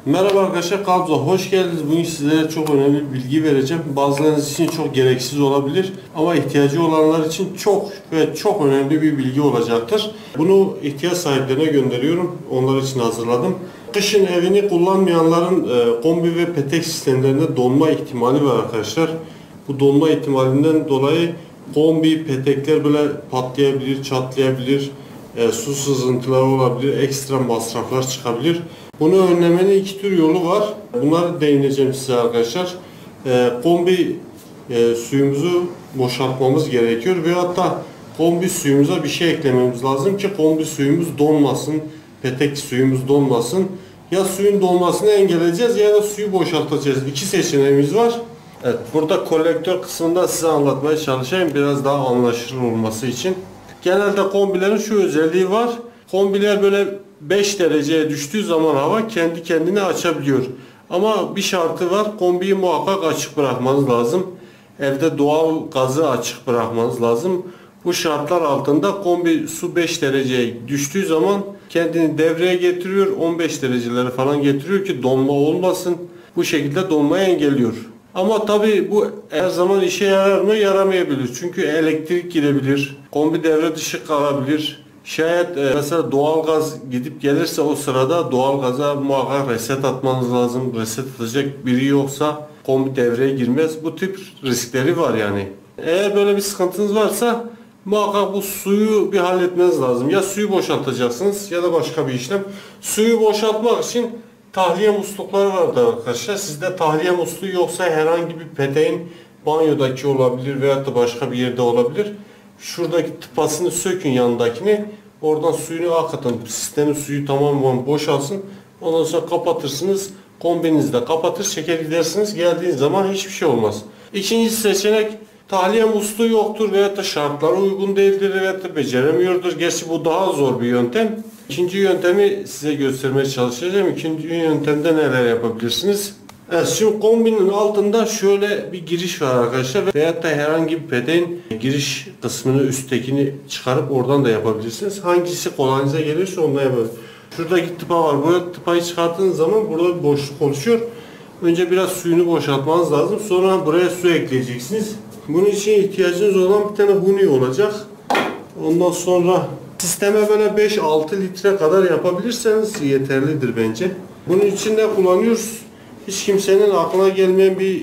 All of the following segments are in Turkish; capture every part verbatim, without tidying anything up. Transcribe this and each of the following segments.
Merhaba arkadaşlar, kanalımıza hoş geldiniz. Bugün sizlere çok önemli bir bilgi vereceğim. Bazılarınız için çok gereksiz olabilir ama ihtiyacı olanlar için çok ve çok önemli bir bilgi olacaktır. Bunu ihtiyaç sahiplerine gönderiyorum. Onlar için hazırladım. Kışın evini kullanmayanların e, kombi ve petek sistemlerinde donma ihtimali var arkadaşlar. Bu donma ihtimalinden dolayı kombi, petekler böyle patlayabilir, çatlayabilir, e, su sızıntıları olabilir, ekstra masraflar çıkabilir. Bunu önlemenin iki tür yolu var. Bunlara değineceğim size arkadaşlar. E, kombi e, suyumuzu boşaltmamız gerekiyor ve hatta kombi suyumuza bir şey eklememiz lazım ki kombi suyumuz donmasın, petek suyumuz donmasın. Ya suyun donmasını engelleyeceğiz ya da suyu boşaltacağız. İki seçeneğimiz var. Evet, burada kolektör kısmında size anlatmaya çalışayım biraz daha anlaşılır olması için. Genelde kombilerin şu özelliği var. Kombiler böyle beş dereceye düştüğü zaman hava kendi kendine açabiliyor. Ama bir şartı var. Kombiyi muhakkak açık bırakmanız lazım. Evde doğal gazı açık bırakmanız lazım. Bu şartlar altında kombi su beş dereceye düştüğü zaman kendini devreye getiriyor. on beş dereceleri falan getiriyor ki donma olmasın. Bu şekilde donmayı engelliyor. Ama tabi bu her zaman işe yarar mı? Yaramayabilir. Çünkü elektrik girebilir. Kombi devre dışı kalabilir. Şayet e, mesela doğalgaz gidip gelirse o sırada doğalgaza muhakkak reset atmanız lazım. Reset atacak biri yoksa kombi devreye girmez. Bu tip riskleri var yani. Eğer böyle bir sıkıntınız varsa muhakkak bu suyu bir halletmeniz lazım. Ya suyu boşaltacaksınız ya da başka bir işlem. Suyu boşaltmak için tahliye muslukları vardır arkadaşlar. Sizde tahliye musluğu yoksa herhangi bir peteğin banyodaki olabilir veyahut da başka bir yerde olabilir. Şuradaki tıpasını sökün yanındakini. Oradan suyunu akıtın. Sistemin suyu tamamen boşalsın. Ondan sonra kapatırsınız. Kombinizi de kapatır çeker gidersiniz. Geldiğiniz zaman hiçbir şey olmaz. İkinci seçenek tahliye musluğu yoktur veyahut da şartlara uygun değildir veyahut da beceremiyordur. Gerçi bu daha zor bir yöntem. İkinci yöntemi size göstermeye çalışacağım. İkinci yöntemde neler yapabilirsiniz? Evet, şimdi kombinin altında şöyle bir giriş var arkadaşlar. Veyahut da herhangi bir peteğin giriş kısmını üsttekini çıkarıp oradan da yapabilirsiniz. Hangisi kolayınıza gelirse ondan yapabilirsiniz. Şuradaki tıpa var. Burada tıpayı çıkarttığınız zaman burada bir boşluk oluşuyor. Önce biraz suyunu boşaltmanız lazım. Sonra buraya su ekleyeceksiniz. Bunun için ihtiyacınız olan bir tane huni olacak. Ondan sonra sisteme böyle beş altı litre kadar yapabilirseniz yeterlidir bence. Bunun için ne kullanıyoruz? Hiç kimsenin aklına gelmeyen bir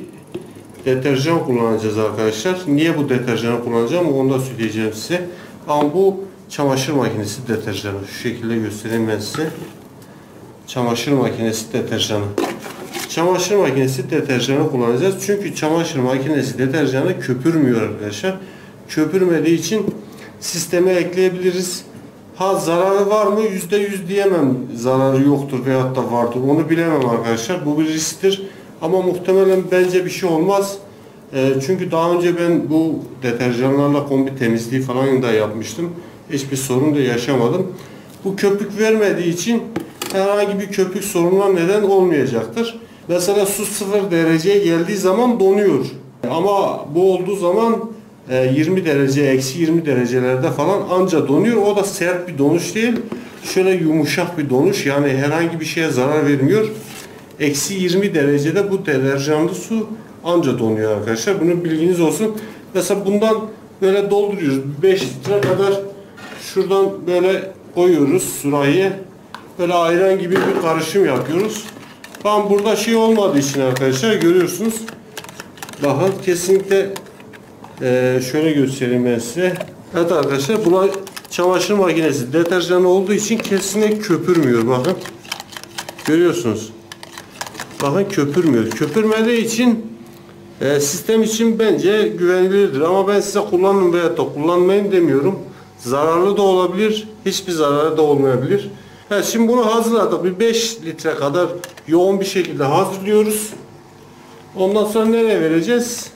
deterjan kullanacağız arkadaşlar. Niye bu deterjanı kullanacağım onu da söyleyeceğim size. Ama bu çamaşır makinesi deterjanı. Şu şekilde göstereyim ben size. Çamaşır makinesi deterjanı. Çamaşır makinesi deterjanı kullanacağız. Çünkü çamaşır makinesi deterjanı köpürmüyor arkadaşlar. Köpürmediği için sisteme ekleyebiliriz. Ha zararı var mı? yüzde yüz diyemem. Zararı yoktur veyahut da vardır. Onu bilemem arkadaşlar. Bu bir risktir. Ama muhtemelen bence bir şey olmaz. E, çünkü daha önce ben bu deterjanlarla kombi temizliği falan da yapmıştım. Hiçbir sorun da yaşamadım. Bu köpük vermediği için herhangi bir köpük sorununa neden olmayacaktır. Mesela su sıfır dereceye geldiği zaman donuyor. Ama bu olduğu zaman yirmi derece, eksi yirmi derecelerde falan anca donuyor. O da sert bir donuş değil. Şöyle yumuşak bir donuş. Yani herhangi bir şeye zarar vermiyor. Eksi yirmi derecede bu deterjanlı su anca donuyor arkadaşlar. Bunun bilginiz olsun. Mesela bundan böyle dolduruyoruz. beş litre kadar şuradan böyle koyuyoruz sürahiye. Böyle ayran gibi bir karışım yapıyoruz. Tam burada şey olmadığı için arkadaşlar görüyorsunuz. Bakın kesinlikle Ee, şöyle göstereyim ben size. Evet arkadaşlar buna çamaşır makinesi deterjanı olduğu için kesinlikle köpürmüyor bakın. Görüyorsunuz. Bakın köpürmüyor. Köpürmediği için e, sistem için bence güvenilirdir. Ama ben size kullanın veya da kullanmayın demiyorum. Zararlı da olabilir. Hiçbir zararı da olmayabilir. Evet, şimdi bunu hazırladık. Bir beş litre kadar yoğun bir şekilde hazırlıyoruz. Ondan sonra nereye vereceğiz?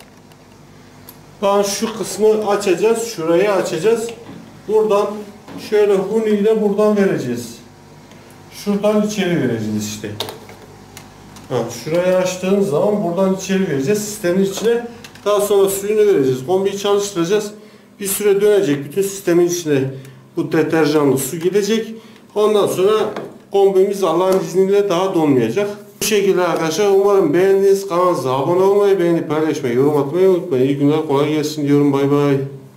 Daha şu kısmı açacağız. Şurayı açacağız. Buradan şöyle huni ile buradan vereceğiz. Şuradan içeri vereceğiz işte. Ha, şurayı açtığınız zaman buradan içeri vereceğiz. Sistemin içine daha sonra suyunu vereceğiz. Kombiyi çalıştıracağız. Bir süre dönecek. Bütün sistemin içine bu deterjanlı su gidecek. Ondan sonra kombimiz Allah'ın izniyle daha donmayacak. Bu şekilde arkadaşlar. Umarım beğendiniz. Kanalımıza abone olmayı, beğenip paylaşmayı, yorum atmayı unutmayın. İyi günler, kolay gelsin diyorum. Bay bay.